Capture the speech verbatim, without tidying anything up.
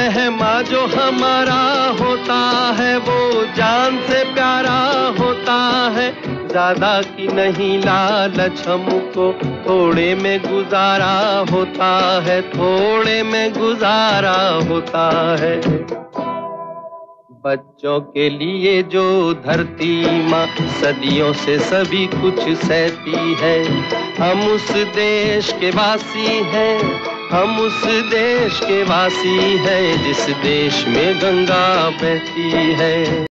रहमा जो हमारा होता है वो जान से प्यारा होता है। ज्यादा की नहीं लालच हमको, थोड़े में गुजारा होता है, थोड़े में गुजारा होता है। बच्चों के लिए जो धरती माँ सदियों से सभी कुछ सहती है, हम उस देश के वासी हैं, हम उस देश के वासी हैं जिस देश में गंगा बहती है।